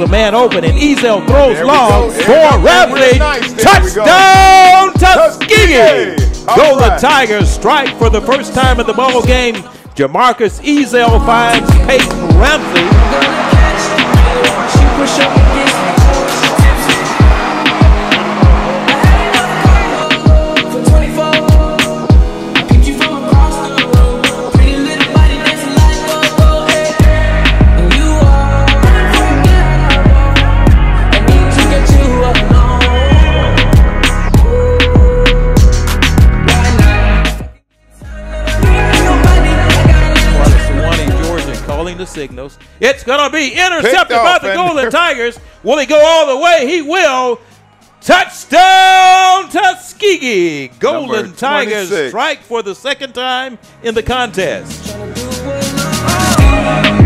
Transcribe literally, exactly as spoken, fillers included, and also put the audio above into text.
a man open, and Ezell throws long for Ravlich. Nice. Touchdown, Tuskegee! All Golden right. Tigers strike for the first time in the ball game. Jamarcus Ezell finds Peyton Ramsey. The signals. It's going to be intercepted by the Golden Tigers. Will he go all the way? He will. Touchdown, Tuskegee. Golden Tigers strike for the second time in the contest.